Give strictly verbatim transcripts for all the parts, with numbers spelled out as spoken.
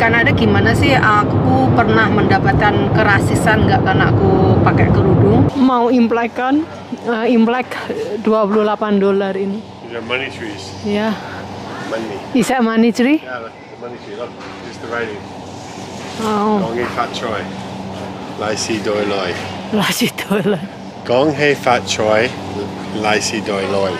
Kanada gimana sih? Aku pernah mendapatkan kerasisan nggak karena aku pakai kerudung. Mau Imlek kan? Uh, Imlek dua puluh delapan dolar ini. Yeah, money trees. Ya. Yeah. Money. Is that money tree? Yeah, look, the money tree. Look, it's the writing. Oh. Gong hei fat choi. Lai si doi loi. Lai si doi loi. Gong hei fat choi. Lai si doi loi.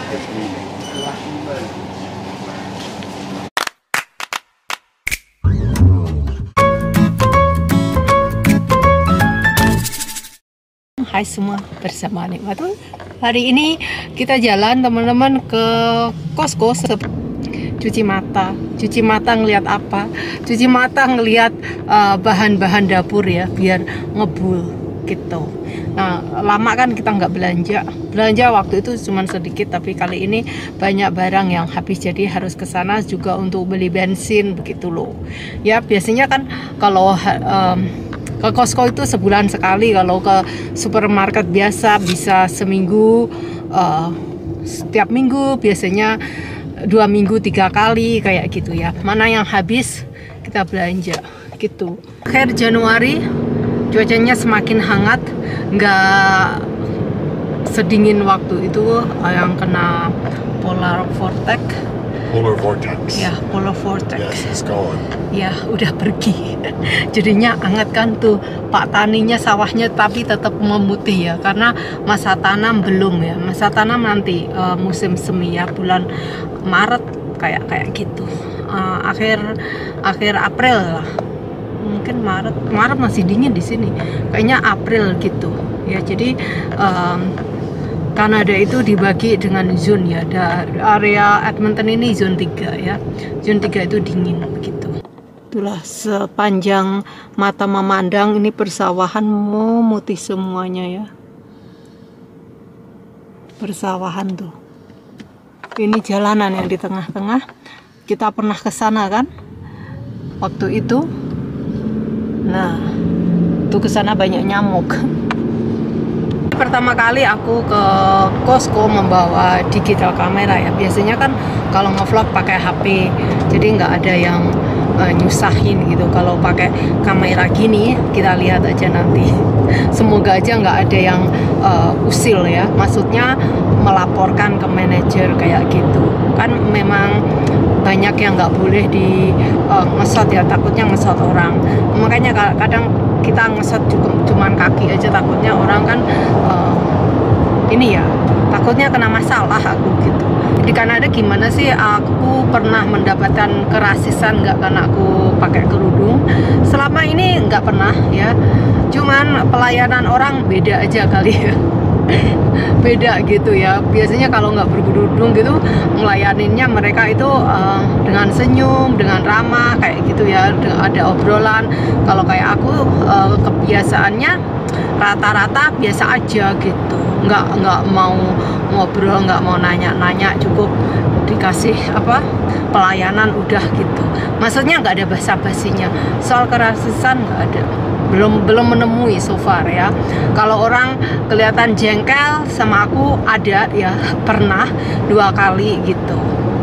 Hai semua, bersama Nikmatul. Hari ini kita jalan teman-teman ke Costco, cuci mata. Cuci mata ngelihat apa? Cuci mata ngelihat uh, bahan-bahan dapur ya, biar ngebul gitu. Nah, lama kan kita nggak belanja. Belanja waktu itu cuma sedikit, tapi kali ini banyak barang yang habis, jadi harus ke sana juga untuk beli bensin begitu loh. Ya biasanya kan kalau um, ke Costco itu sebulan sekali, kalau ke supermarket biasa bisa seminggu, uh, setiap minggu biasanya dua minggu tiga kali kayak gitu ya. Mana yang habis kita belanja gitu. Akhir Januari cuacanya semakin hangat, nggak sedingin waktu itu yang kena polar vortex. Polar vortex. Ya, polar vortex. Yes, it's gone. Ya, udah pergi. Jadinya hangat kan tuh, Pak taninya sawahnya, tapi tetap memutih ya, karena masa tanam belum ya. Masa tanam nanti uh, musim semi ya, bulan Maret kayak kayak gitu. Uh, akhir akhir April lah. Mungkin Maret. Maret masih dingin di sini. Kayaknya April gitu. Ya, jadi um, Kanada itu dibagi dengan zone ya. Da, area Edmonton ini zone tiga ya. Zone tiga itu dingin begitu. Itulah sepanjang mata memandang ini persawahan memutih semuanya ya. Persawahan tuh. Ini jalanan yang di tengah-tengah. Kita pernah ke sana kan? Waktu itu. Nah, tuh ke sana banyak nyamuk. Pertama kali aku ke Costco membawa digital kamera ya. Biasanya kan kalau ngevlog pakai H P, jadi nggak ada yang uh, nyusahin gitu. Kalau pakai kamera gini, kita lihat aja nanti. Semoga aja nggak ada yang uh, usil ya. Maksudnya melaporkan ke manajer kayak gitu. Kan memang banyak yang nggak boleh di uh, ngesot ya, takutnya ngesot orang. Makanya kadang kita ngesot cuman kaki aja, takutnya orang kan uh, ini ya, takutnya kena masalah aku gitu. Di Kanada gimana sih? Aku pernah mendapatkan kerasisan nggak karena aku pakai kerudung? Selama ini nggak pernah ya, cuman pelayanan orang beda aja kali ya. Beda gitu ya. Biasanya kalau nggak berkerudung gitu, ngelayaninnya mereka itu uh, dengan senyum, dengan ramah kayak gitu ya, ada obrolan. Kalau kayak aku uh, kebiasaannya rata-rata biasa aja gitu, nggak nggak mau ngobrol, nggak mau nanya-nanya, cukup dikasih apa pelayanan udah gitu. Maksudnya nggak ada basa-basinya. Soal kerasisan nggak ada. belum belum menemui so far ya. Kalau orang kelihatan jengkel sama aku ada ya, pernah dua kali gitu.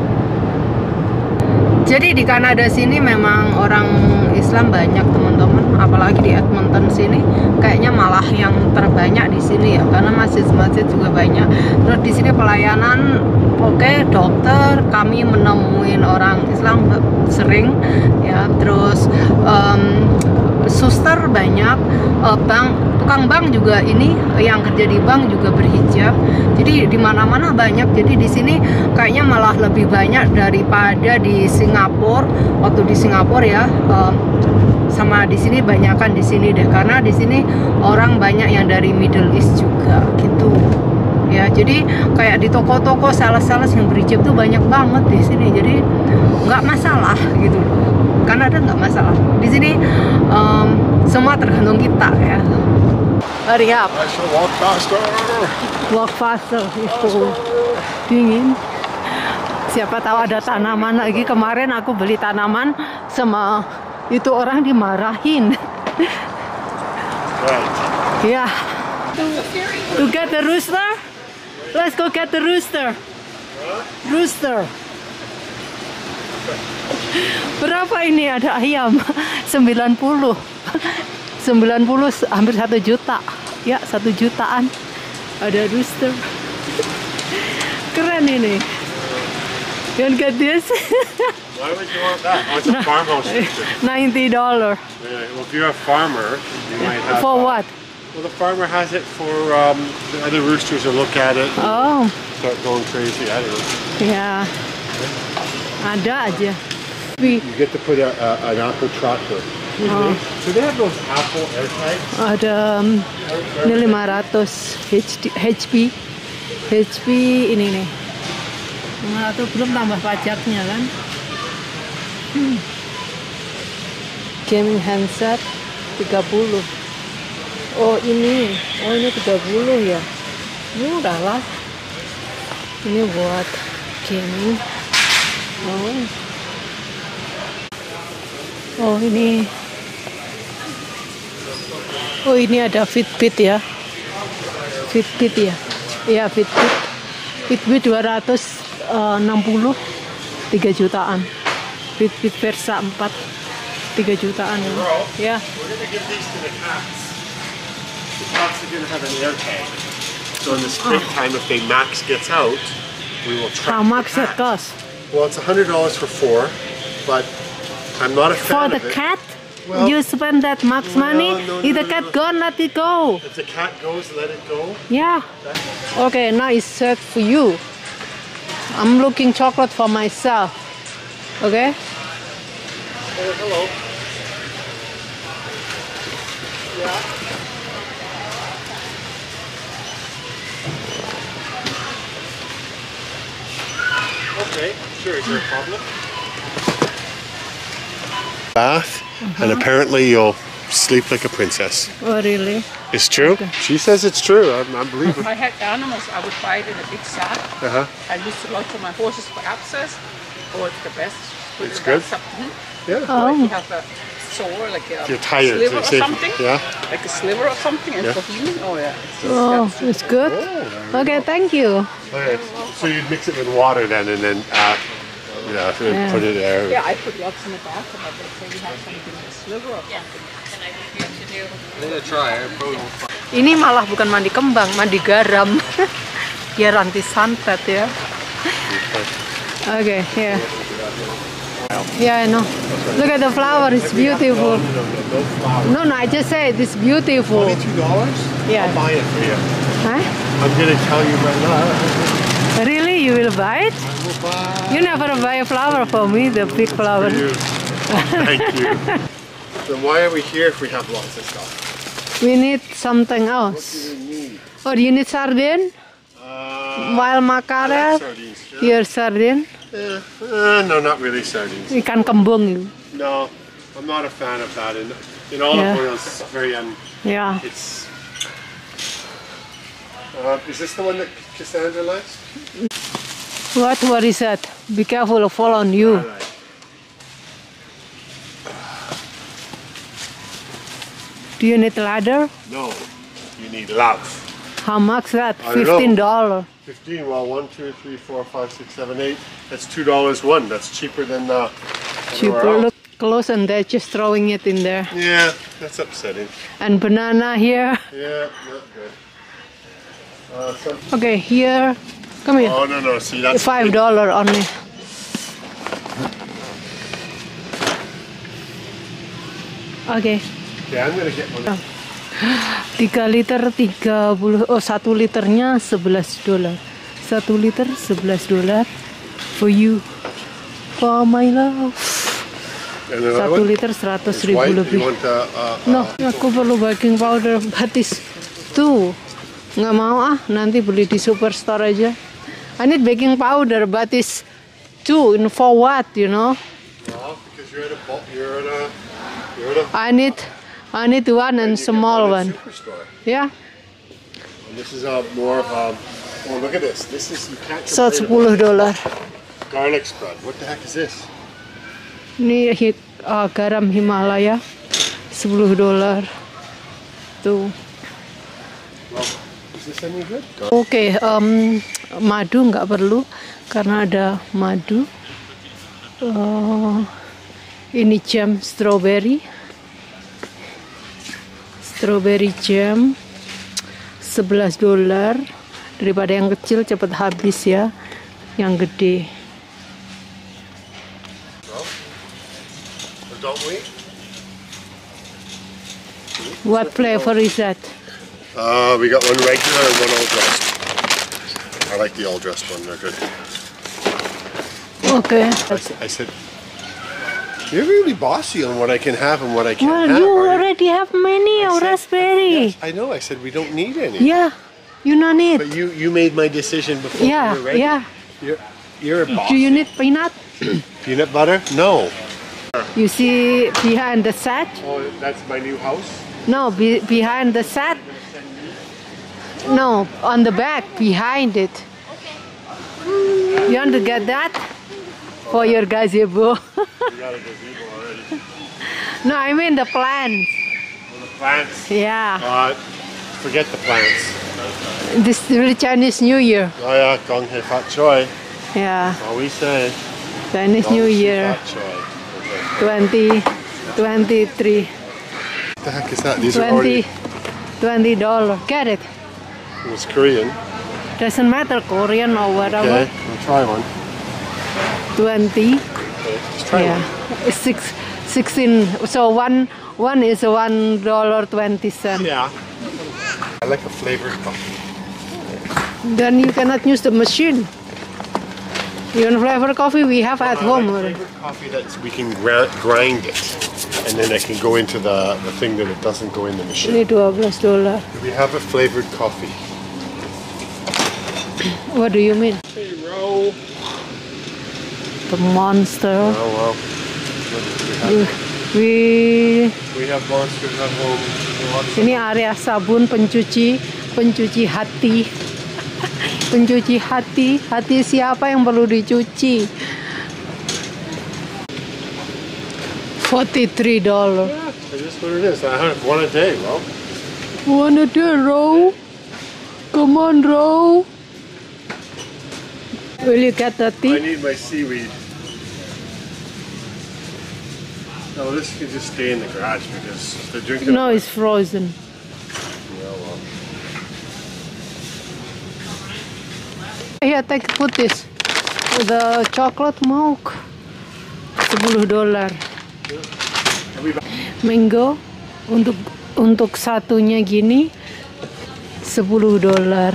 Jadi di Kanada sini memang orang Islam banyak teman-teman, apalagi di Edmonton sini kayaknya malah yang terbanyak di sini ya, karena masjid-masjid juga banyak. Terus di sini pelayanan oke, okay, dokter kami menemuin orang Islam sering ya, terus um, suster banyak, uh, bank, tukang bank juga ini yang kerja di bank juga berhijab. Jadi di mana-mana banyak. Jadi di sini kayaknya malah lebih banyak daripada di Singapura. Waktu di Singapura ya, uh, sama di sini banyakan di sini deh, karena di sini orang banyak yang dari Middle East juga gitu. Ya, jadi kayak di toko-toko sales-sales yang berhijab tuh banyak banget di sini. Jadi nggak masalah gitu loh. Kanada nggak masalah. Di sini um, semua tergantung kita ya. Hurry up. I shall walk faster. Walk faster itu dingin. Siapa tahu ada tanaman lagi. Kemarin aku beli tanaman sama itu orang dimarahin. Right. Ya. Yeah. To get the rooster. Let's go get the rooster. Rooster. Berapa ini ada ayam? sembilan puluh. sembilan puluh hampir satu juta. Ya, satu jutaan. Ada rooster. Keren ini. You get this? Why would you want that? Oh, it's a farmhouse rooster. ninety dollars. Yeah, well, if you're a farmer, you might have. For uh, what? Well, the farmer has it for um, the other roosters to look at it. Oh, Start going crazy. I don't know. ya. Ada aja. Tapi You get to put a, a, an apple tractor. Oh. So they have those apple air tags. ada um, ini lima ratus H P. H P ini nih. lima ratus belum tambah pajaknya kan. Hmm. Gaming handset tiga puluh. Oh ini, oh ini tiga puluh ya. Murah lah. Ini buat gaming. Oh. Oh ini. Oh ini ada Fitbit ya. Fitbit ya. Iya Fitbit. Fitbit dua ratus enam puluh, tiga jutaan. Fitbit Versa empat, tiga jutaan ya. We're going to give these to the cats. The cats are going to have an air tag. So in the springtime, if they Max gets out, we will track How much the it cat. cost? Well, it's one hundred dollars for four, but I'm not a For fan the of it. cat? Well, you spend that much well, money? no, no, If the no, cat no. gone, let it go. If the cat goes, let it go. Yeah. That's Okay, now it's set for you. I'm looking chocolate for myself. Okay? Oh, hello. Yeah. Okay, sure. Is there a problem? Bath, and apparently you'll sleep like a princess. Oh, really? It's true? She says it's true. I, I believe If her. I had animals, I would buy it in a big sack. Uh-huh. I used to like for my horses for abscess. Oh, it's the best. Put It's it good? back up- mhm. Yeah. Or if Oh. you have a sore, like a You're tired. sliver or They say- something. Yeah. Like a sliver or something, and Yeah. for healing. Oh yeah. It's, Oh, that's it's good. Oh, Okay, thank you. okay. So you'd mix it with water then, and then uh, yeah, so Yeah. put it there. Yeah, I put lots in the bathroom. But they say you have something like a sliver or something. And I would get to do. Ini malah bukan mandi kembang, mandi garam. Biar anti santet ya. Okay, yeah. Yeah, I know. Look at the flower, it's beautiful. No, no, no, no flower. No, no, I just said it's beautiful. Twenty-two dollars? Yeah. I'll buy it for you. Huh? I'm gonna tell you right now. Really? You will buy it? I will buy You never buy a flower for me, the big flower. for you. Thank you. Then why are we here if we have lots of stuff? We need something What else. do we need? Oh, you need sardine? Uh, Wild I like mackerel? sardines. Yeah. Here, sardine. Eh, uh, no, not really sardines. Ikan kembung. No, I'm not a fan of that. In, in olive Yeah. oil, it's very un. Yeah. It's. Uh, is this the one that Cassandra likes? What? What is that? Be careful, it'll fall on you. I like. Do you need ladder? No, you need love. How much that? I don't know. Fifteen dollar. Fifteen. Well, one, two, three, four, five, six, seven, eight. That's two dollars one. That's cheaper than. Uh, Cheaper. anywhere else. Look close, and they're just throwing it in there. Yeah, that's upsetting. And banana here. Yeah, not good. Uh, some, Okay, here. Come here. oh no no! See that's Five dollar only. Okay. Yeah, I'm gonna get one. Tiga liter tiga puluh. Oh, satu liternya sebelas dolar. Satu liter sebelas dolar. For you, for my love. And another Satu one? liter seratus It's ribu white. You lebih. want uh, uh, No, uh, aku perlu baking powder batis. Tuh, nggak mau ah. Nanti beli di superstore aja. I need baking powder, but it's two in for what, you know? well, because you're at a bulk, you're at a you're at a. I need, I need one and you get small one one. at Superstore. Yeah. And this is a more of a. Oh, look at this. This is you can't. So complain sepuluh dolar. about garlic spread. What the heck is this? Ini hit, uh, garam Himalaya, sepuluh dolar. Tuh. Well, is this any good? Oke, um, madu nggak perlu karena ada madu. Oh, ini jam strawberry. Strawberry jam sebelas dolar. Daripada yang kecil cepat habis ya. Yang gede. Don't we? What flavor is that? Uh, we got one regular and one all dressed. I like the all dressed one, they're good. Okay. I, s- I said, you're really bossy on what I can have and what I can't Well, have. you are you? already have many of said- raspberry. I know, I said we don't need any. Yeah, you don't need. But you, you made my decision before Yeah, we were ready. yeah. You're, you're a boss. Do you need peanut? Peanut butter? No. You see behind the set? Oh, that's my new house? No, be, behind the set. No, on the back, behind it. You want to get that for your gazebo? We got a gazebo already. No, I mean the plants. The plants. Yeah, Uh, forget the plants. this is really Chinese New Year. Oh yeah, Gong Hei Fat Choi. Yeah, All we say. Chinese Gong New Hei Year Fat Choi. Okay. twenty twenty-three. What the heck is that? These are twenty, already. twenty dollar. Get it. It's Korean. Doesn't matter Korean or whatever. Okay, we'll try one. Twenty. Okay, let's try Yeah. one. Six, sixteen. So one, one is one dollar twenty cent. Yeah. I like a flavored coffee. Then you cannot use the machine. You want flavor coffee? We have at I home. like flavored coffee that we can gra- grind it, and then it can go into the, the thing that it doesn't go in the machine. Ini twelve dollar. Do we have a flavored coffee? What do you mean? Hey, row. The monster. Oh well. We, we We have monsters at home. Lots of- ini area sabun pencuci, pencuci hati. Pencuci hati, hati siapa yang perlu dicuci? Forty-three dollar. Yeah, it is what it is. I have one a day, well. One a day, Ro. Come on, Ro. Will you get the I tea? need my seaweed. No, this can just stay in the garage because if they're drinking. No, it's frozen. Yeah, well. Here, take put this. The chocolate milk. Sepuluh dolar. Have we- Mango untuk untuk satunya gini sepuluh dolar.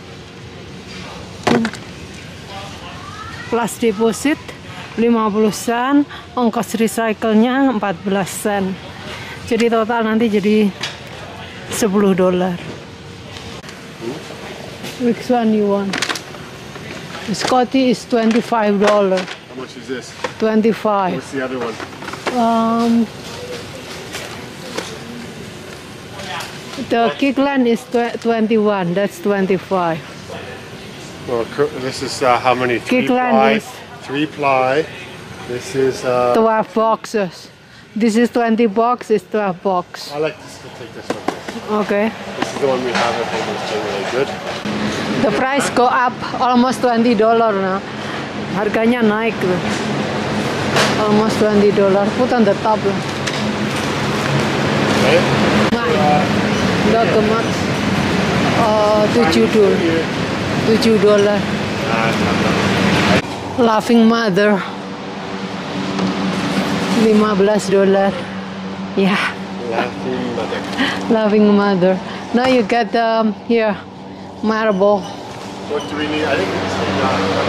Plus deposit lima puluh sen, ongkos recycle-nya empat belas sen. Jadi total nanti jadi sepuluh dolar. Which one you want? Scotty is twenty-five dollars. How much is this? twenty-five. What's the other one? Um, the Kirkland is tw- twenty-one. That's twenty-five. Well, cur- this is uh, how many? Three Kirkland ply. is- Three ply. This is. Uh, twelve boxes. This is twenty box. It's twelve box. I like this. We'll take this one. Okay. This is the one we have at home. It's generally good. The price go up almost twenty dollar now. Harganya naik loh. Almost twenty dollar. Put on the top lah. Okay. Nah, udah kemat. Oh, tujuh dolar. Tujuh dolar. Uh, it's not that. Laughing Mother. lima belas dolar. Yeah. Laughing mother. Laughing Mother. Now you get um, here marble. What do we need? I think we just need.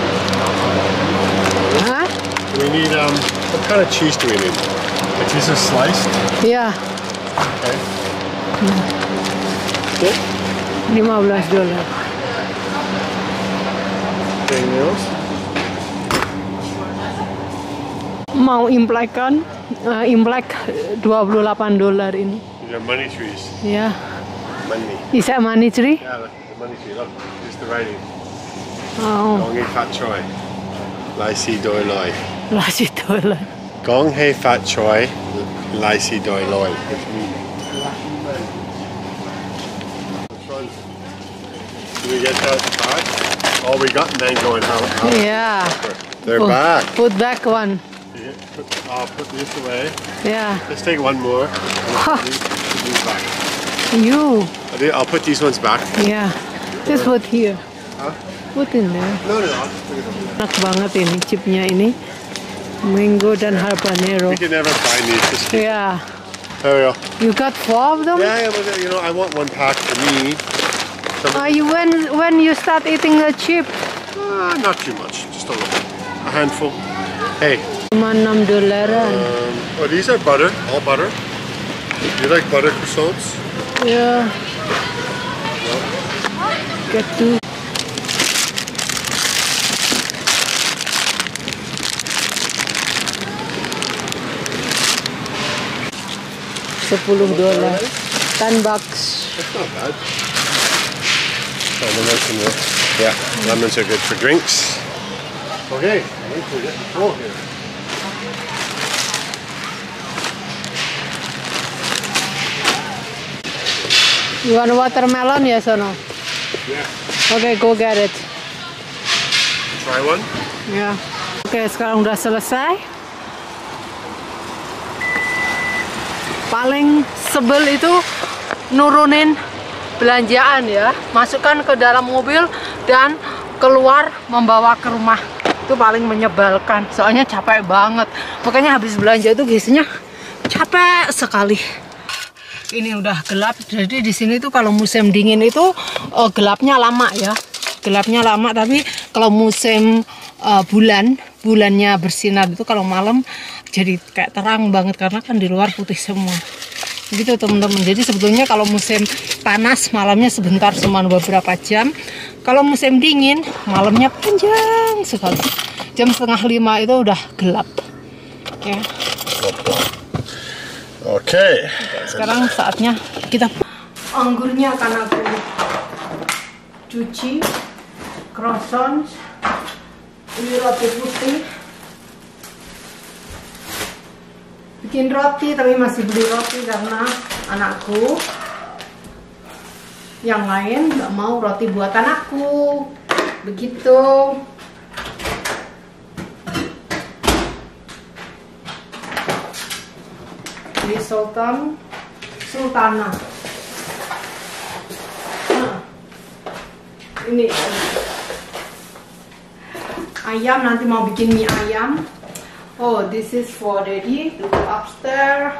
Uh, Huh? do we need um. What kind of cheese do we need? Like these are sliced. Yeah, Okay. Good. lima belas dolar. Anything else? Mau imlek kan? Uh, imlek dua puluh delapan dolar ini. These are money trees. Ya. Money. Is that money tree? Yeah, look, the money tree. Look, here's the writing. Oh, Gong Hei Fat Choi. Lai Si Doi Loi. lasi dolar. Gong Hei Fat Choi. Lai Si Doi Loi. Which means. Which one? Did we get that back? Oh, we got mango and how? how Yeah. They're Put- back. Put back one. I'll put this away. Yeah. Let's take one more. And Huh. put these- put these back. You. I'll do- I'll put these ones back. Yeah. Just put here. Huh? Put in there. No, no, no. I'll just bring it over. Enak banget ini chipnya ini. Mango dan habanero. We can never find these. Just keep- Yeah. There we go. You got four of them? Yeah, yeah, but uh, you know, I want one pack for me. Some, Uh, you when when you start eating the chip? uh, not too much, just a little, a handful. Hey, Cuma enam dolaran. um, oh, these are butter, all butter. You like butter croissants? Yeah. Get two. Sepuluh dolar. Ten bucks. That's not bad. Oh, lemons can work. Yeah, lemons are good for drinks. Okay, I think we're getting full here. You want watermelon? Yes or no? Yeah, Okay, go get it. try one. Ya. Oke, sekarang udah selesai. Paling sebel itu nurunin belanjaan ya, masukkan ke dalam mobil dan keluar membawa ke rumah. Itu paling menyebalkan. Soalnya capek banget. Makanya habis belanja itu biasanya capek sekali. Ini udah gelap, jadi di sini tuh kalau musim dingin itu uh, gelapnya lama ya, gelapnya lama. Tapi kalau musim uh, bulan, bulannya bersinar itu kalau malam jadi kayak terang banget karena kan di luar putih semua. Gitu teman-teman. Jadi sebetulnya kalau musim panas malamnya sebentar, cuma beberapa jam. Kalau musim dingin malamnya panjang sekali. Jam setengah lima itu udah gelap. Ya. Oke. Okay. Sekarang saatnya kita anggurnya akan aku cuci, croissants, ini roti putih, bikin roti tapi masih beli roti karena anakku yang lain nggak mau roti buatan aku, begitu. Ini sultan, sultana. Nah, ini ayam, nanti mau bikin mie ayam. Oh, this is for daddy to go upstairs.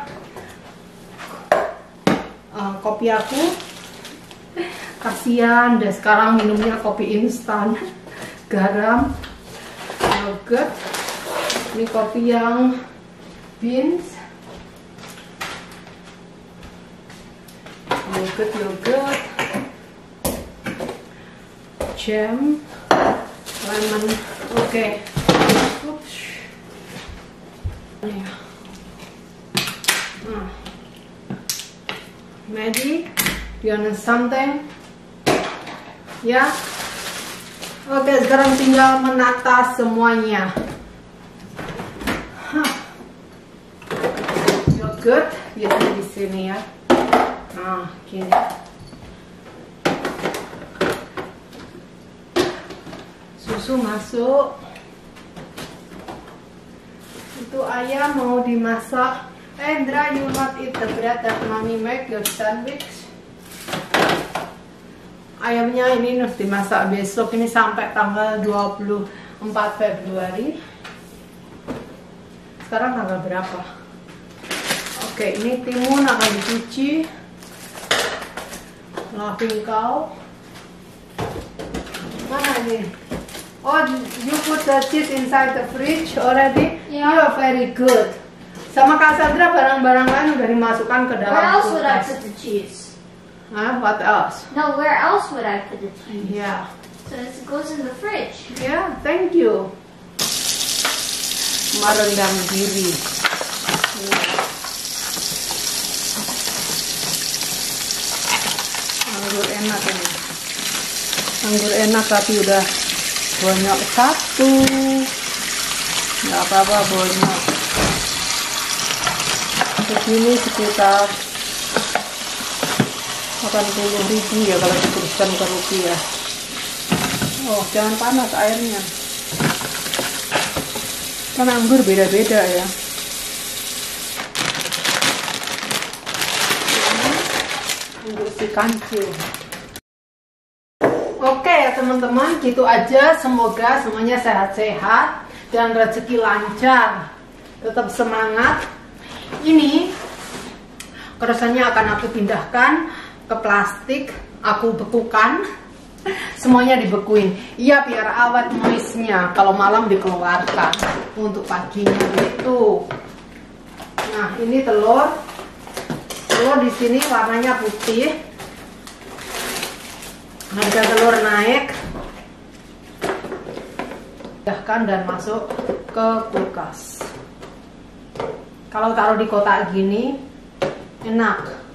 Uh, kopi aku, kasihan deh sekarang minumnya kopi instan, garam, yogurt. Ini kopi yang beans. Yogurt, yogurt, jam, lemon. Oke. Okay. Oops. Yeah. Nah. Maddie, you want something? Ya. Oke, okay, sekarang tinggal menata semuanya. Huh. Yogurt biasanya di sini ya. Nah, gini. Susu masuk. Itu ayam mau dimasak. Endra, you not eat the bread that mommy make your sandwich. Ayamnya ini harus dimasak besok. Ini sampai tanggal dua puluh empat Februari. Sekarang tanggal berapa? Oke, ini timun akan dicuci. Laughing cow. Mana ini? Oh, you put the cheese inside the fridge already? Yeah. You are very good. Sama Kak Sandra barang-barang lain udah dimasukkan ke dalam Where else would I kulkas. put the cheese? Huh? What else? No, where else would I put the cheese? Yeah. So this goes in the fridge. Yeah, thank you. Merendam diri. Anggur enak ini. Anggur enak tapi udah banyak satu. Nggak apa-apa banyak. Segini sekitar delapan puluh ribu ya kalau dikurskan ke rupiah. Oh, jangan panas airnya. Kan anggur beda-beda ya. Anggur si kancil. Oke ya teman-teman, gitu aja. Semoga semuanya sehat-sehat dan rezeki lancar. Tetap semangat. Ini keresannya akan aku pindahkan ke plastik, aku bekukan. Semuanya dibekuin. Iya, biar awet moistnya. Kalau malam dikeluarkan untuk paginya gitu. Nah, ini telur. Telur di sini warnanya putih. Harga telur naik. Pindahkan dan masuk ke kulkas. Kalau taruh di kotak gini enak.